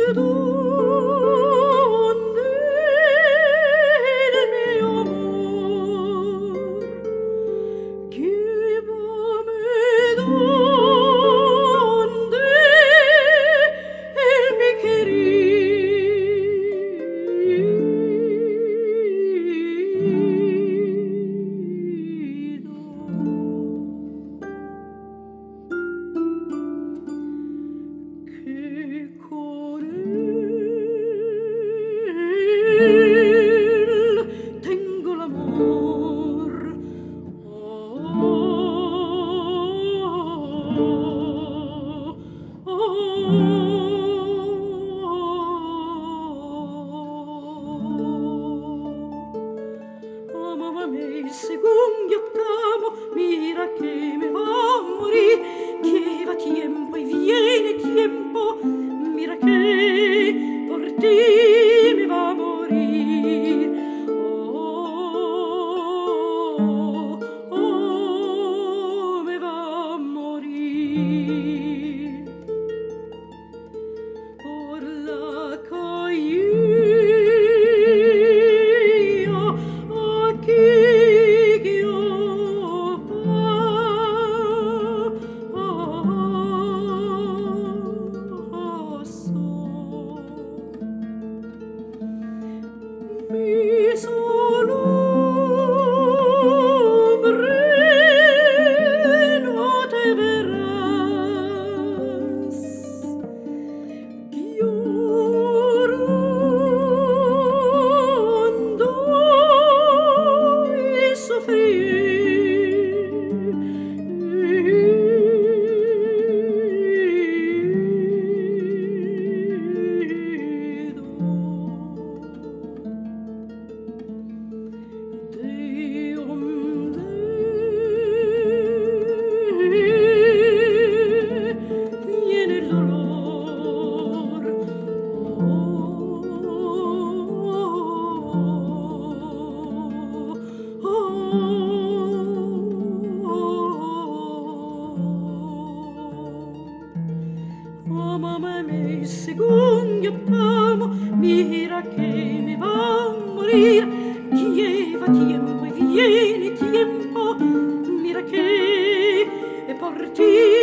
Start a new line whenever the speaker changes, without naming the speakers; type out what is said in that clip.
Tengo l'amor, mamma mia, il secondo ottavo, mira che me va a morir, lleva tiempo y viene tiempo, mira que por ti me va a morir. Me va a morir. Por la calle aquí que yo paso, mi solo hombre no te verás, llorando y sufrido. De donde viene el dolor, mamma mia, secondo ottavo, mira que me va a morir, lleva tiempo y viene tiempo, mira que por ti